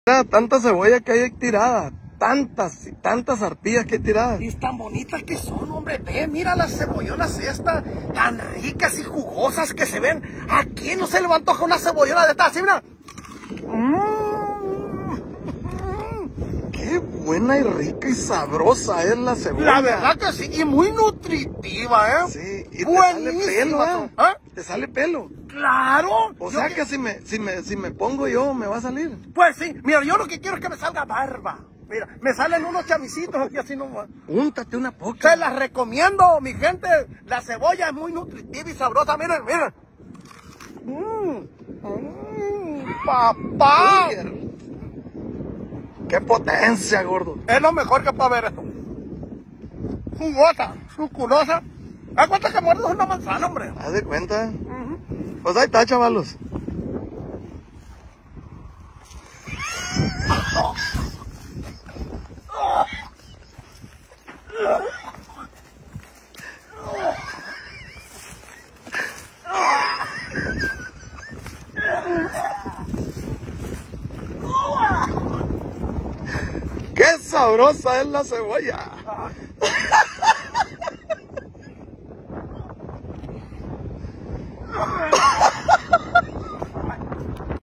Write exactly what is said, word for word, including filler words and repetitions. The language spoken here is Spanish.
Mira, tanta cebolla que hay tirada, tantas y tantas arpillas que hay tiradas. Y tan bonitas que son, hombre, ve, mira las cebollonas estas, tan ricas y jugosas que se ven. Aquí no se le antoja una cebollona de estas, así, mira. Mm, qué buena y rica y sabrosa es la cebolla. La verdad que sí, y muy nutritiva, ¿eh? Sí, y te buenísima. sale pelo, ¿eh? ¿Eh? Te sale pelo. Claro. O Yo sea que- que si me, si me, si me pongo yo, me va a salir. Pues sí, mira, yo lo que quiero es que me salga barba. Mira, me salen unos chamicitos aquí así nomás. Úntate una poca. Se las recomiendo, mi gente. La cebolla es muy nutritiva y sabrosa. Miren, miren. Mmm, mmm, papá. Uy, qué potencia, gordo. Es lo mejor que puede haber esto. Jugosa, suculosa. ¿A cuánto que muerdes una manzana, hombre? Haz de cuenta. Uh-huh. Pues ahí está, chavalos. ¡Qué sabrosa es la cebolla!